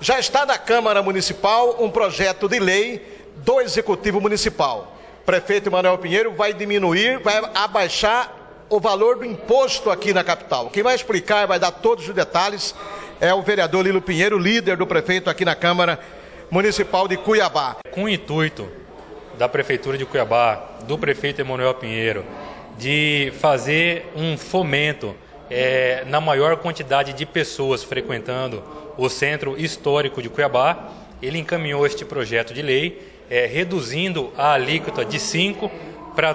Já está na Câmara Municipal um projeto de lei do Executivo Municipal. O prefeito Manuel Pinheiro vai diminuir, vai abaixar o valor do imposto aqui na capital. Quem vai explicar e vai dar todos os detalhes é o vereador Lilo Pinheiro, líder do prefeito aqui na Câmara Municipal de Cuiabá. Com o intuito da Prefeitura de Cuiabá, do prefeito Manuel Pinheiro, de fazer um fomento na maior quantidade de pessoas frequentando o centro histórico de Cuiabá, ele encaminhou este projeto de lei, reduzindo a alíquota de 5% para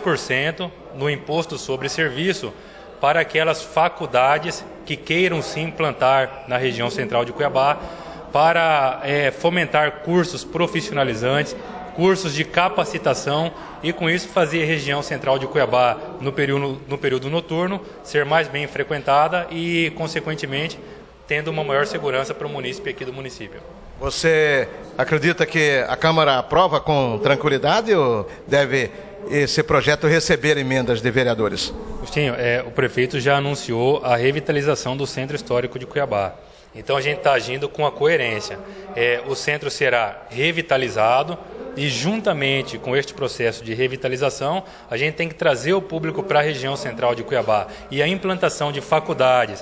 2% no imposto sobre serviço para aquelas faculdades que queiram se implantar na região central de Cuiabá, para fomentar cursos profissionalizantes, cursos de capacitação e, com isso, fazer a região central de Cuiabá, no período noturno, ser mais bem frequentada e, consequentemente, tendo uma maior segurança para o munícipe aqui do município. Você acredita que a Câmara aprova com tranquilidade ou deve esse projeto receber emendas de vereadores? Agostinho, o prefeito já anunciou a revitalização do Centro Histórico de Cuiabá. Então a gente está agindo com a coerência. O centro será revitalizado e, juntamente com este processo de revitalização, a gente tem que trazer o público para a região central de Cuiabá. E a implantação de faculdades,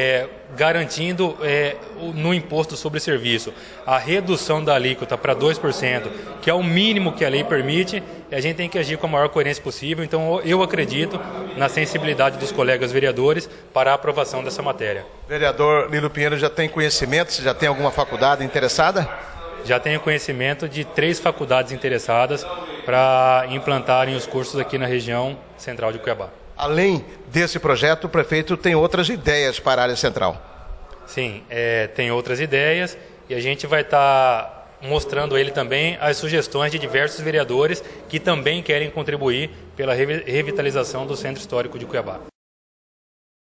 garantindo no imposto sobre serviço a redução da alíquota para 2%, que é o mínimo que a lei permite, a gente tem que agir com a maior coerência possível. Então eu acredito na sensibilidade dos colegas vereadores para a aprovação dessa matéria. Vereador Lilo Pinheiro, já tem conhecimento, já tem alguma faculdade interessada? Já tenho conhecimento de 3 faculdades interessadas para implantarem os cursos aqui na região central de Cuiabá. Além desse projeto, o prefeito tem outras ideias para a área central? Sim, tem outras ideias e a gente vai estar mostrando a ele também as sugestões de diversos vereadores que também querem contribuir pela revitalização do Centro Histórico de Cuiabá.